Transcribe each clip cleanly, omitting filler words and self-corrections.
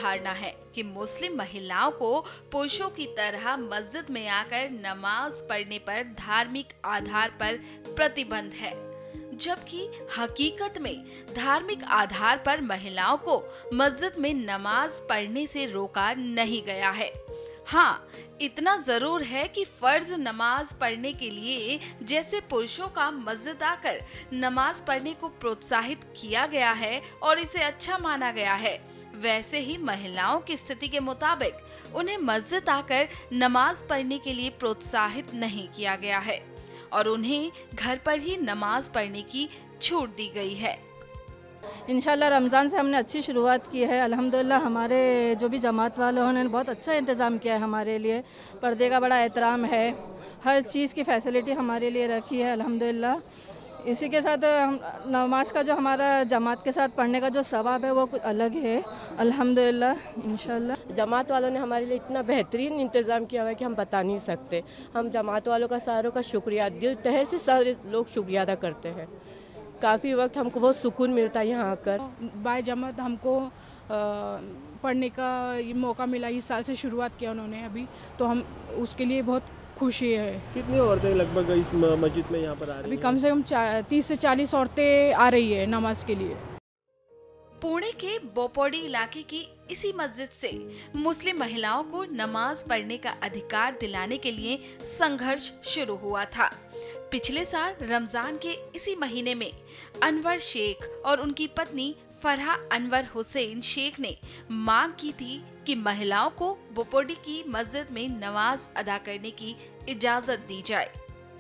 धारणा है कि मुस्लिम महिलाओं को पुरुषों की तरह मस्जिद में आकर नमाज पढ़ने पर धार्मिक आधार पर प्रतिबंध है, जबकि हकीकत में धार्मिक आधार पर महिलाओं को मस्जिद में नमाज पढ़ने से रोका नहीं गया है। हाँ, इतना जरूर है कि फर्ज नमाज पढ़ने के लिए जैसे पुरुषों का मस्जिद आकर नमाज पढ़ने को प्रोत्साहित किया गया है और इसे अच्छा माना गया है, वैसे ही महिलाओं की स्थिति के मुताबिक उन्हें मस्जिद आकर नमाज पढ़ने के लिए प्रोत्साहित नहीं किया गया है और उन्हें घर पर ही नमाज पढ़ने की छूट दी गई है। इंशाल्लाह रमज़ान से हमने अच्छी शुरुआत की है। अल्हम्दुलिल्लाह हमारे जो भी जमात वाले उन्होंने बहुत अच्छा इंतज़ाम किया है हमारे लिए। पर्दे का बड़ा एहतराम है, हर चीज़ की फैसिलिटी हमारे लिए रखी है अल्हम्दुलिल्लाह। इसी के साथ नमाज का जो हमारा जमात के साथ पढ़ने का जो सवाब है वो कुछ अलग है अल्हम्दुलिल्लाह। इंशाल्लाह जमात वालों ने हमारे लिए इतना बेहतरीन इंतज़ाम किया हुआ है कि हम बता नहीं सकते। हम जमात वालों का सारों का शुक्रिया, दिल तहे से सारे लोग शुक्रिया अदा करते हैं। काफ़ी वक्त हमको बहुत सुकून मिलता है यहाँ आकर। बाय जमात हमको पढ़ने का मौका मिला, इस साल से शुरुआत किया उन्होंने अभी, तो हम उसके लिए बहुत खुशी है। कितनी औरतें लगभग इस मस्जिद में यहाँ पर आ रही हैं? अभी कम से कम 30 से 40 औरतें आ रही है नमाज के लिए। पुणे के बोपोडी इलाके की इसी मस्जिद से मुस्लिम महिलाओं को नमाज पढ़ने का अधिकार दिलाने के लिए संघर्ष शुरू हुआ था। पिछले साल रमजान के इसी महीने में अनवर शेख और उनकी पत्नी फरहा अनवर हुसैन शेख ने मांग की थी कि महिलाओं को बोपोडी की मस्जिद में नमाज अदा करने की इजाजत दी जाए।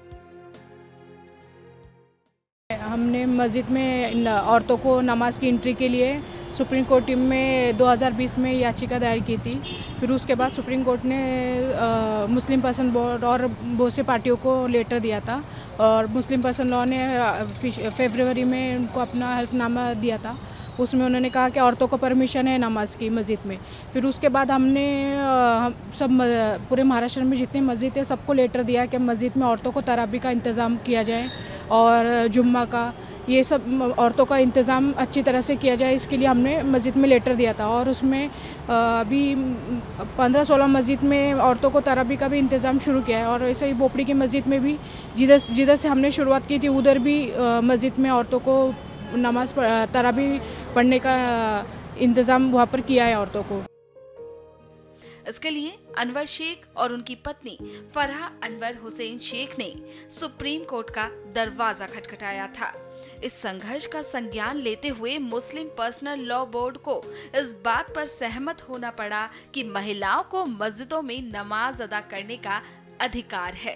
हमने मस्जिद में औरतों को नमाज की एंट्री के लिए सुप्रीम कोर्ट में 2020 में याचिका दायर की थी। फिर उसके बाद सुप्रीम कोर्ट ने मुस्लिम पर्सन बोर्ड और बहुत से पार्टियों को लेटर दिया था और मुस्लिम पर्सन लॉ ने फरवरी में उनको अपना हल्फनामा दिया था। उसमें उन्होंने कहा कि औरतों को परमिशन है नमाज की मस्जिद में। फिर उसके बाद हमने सब पूरे महाराष्ट्र में जितनी मस्जिद है सबको लेटर दिया कि मस्जिद में औरतों को तराबी का इंतज़ाम किया जाए और जुम्मा का, ये सब औरतों का इंतज़ाम अच्छी तरह से किया जाए, इसके लिए हमने मस्जिद में लेटर दिया था। और उसमें अभी 15-16 मस्जिद में औरतों को तराबी का भी इंतज़ाम शुरू किया है और ऐसे ही बोपड़ी की मस्जिद में भी जिधर से हमने शुरुआत की थी उधर भी मस्जिद में औरतों को नमाज तराबी पढ़ने का इंतज़ाम वहाँ पर किया है औरतों को। इसके लिए अनवर शेख और उनकी पत्नी फरहा अनवर हुसैन शेख ने सुप्रीम कोर्ट का दरवाजा खटखटाया था। इस संघर्ष का संज्ञान लेते हुए मुस्लिम पर्सनल लॉ बोर्ड को इस बात पर सहमत होना पड़ा कि महिलाओं को मस्जिदों में नमाज अदा करने का अधिकार है।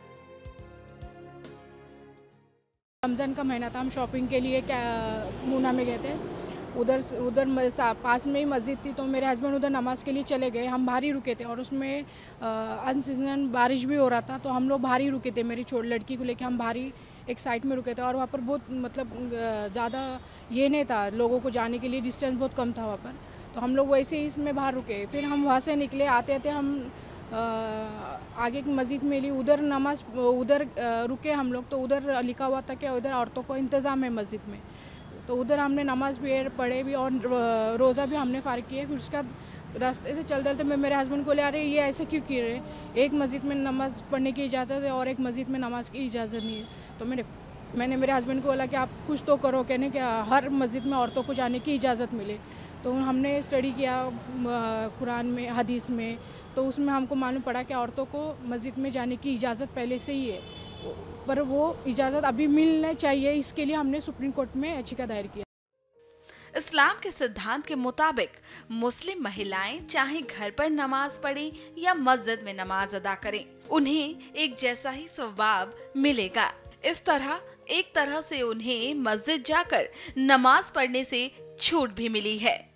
रमज़ान का महीना था, हम शॉपिंग के लिए पूना में गए थे। उधर पास में ही मस्जिद थी, तो मेरे हस्बैंड उधर नमाज के लिए चले गए। हम बाहर ही रुके थे और उसमें अनसीजनल बारिश भी हो रहा था, तो हम लोग बाहर ही रुके थे। मेरी छोटी लड़की को लेकर हम बाहर ही एक साइड में रुके थे और वहाँ पर बहुत मतलब ज़्यादा ये नहीं था, लोगों को जाने के लिए डिस्टेंस बहुत कम था वहाँ पर, तो हम लोग वैसे ही इसमें बाहर रुके। फिर हम वहाँ से निकले, आते आते हम आगे की मस्जिद में ली, उधर रुके हम लोग, तो उधर लिखा हुआ था कि उधर औरतों को इंतज़ाम है मस्जिद में, तो उधर हमने नमाज पढ़े भी और रोज़ा भी हमने फ़ारिग किए। फिर उसके बाद रास्ते से चलते मैं मेरे हस्बैंड को ले आ रहे, ये ऐसे क्यों किए रहे, एक मस्जिद में नमाज़ पढ़ने की इजाज़त है और एक मस्जिद में नमाज की इजाज़त नहीं है। तो मैंने मेरे हस्बैंड को बोला कि आप कुछ तो करो, कहने कि हर मस्जिद में औरतों को जाने की इजाज़त मिले। तो हमने स्टडी किया कुरान में, हदीस में, तो उसमें हमको मालूम पड़ा कि औरतों को मस्जिद में जाने की इजाज़त पहले से ही है, पर वो इजाज़त अभी मिलना चाहिए, इसके लिए हमने सुप्रीम कोर्ट में याचिका दायर किया। इस्लाम के सिद्धांत के मुताबिक मुस्लिम महिलाएं चाहे घर पर नमाज पढ़ें या मस्जिद में नमाज अदा करें, उन्हें एक जैसा ही सवाब मिलेगा। इस तरह एक तरह से उन्हें मस्जिद जाकर नमाज पढ़ने से छूट भी मिली है।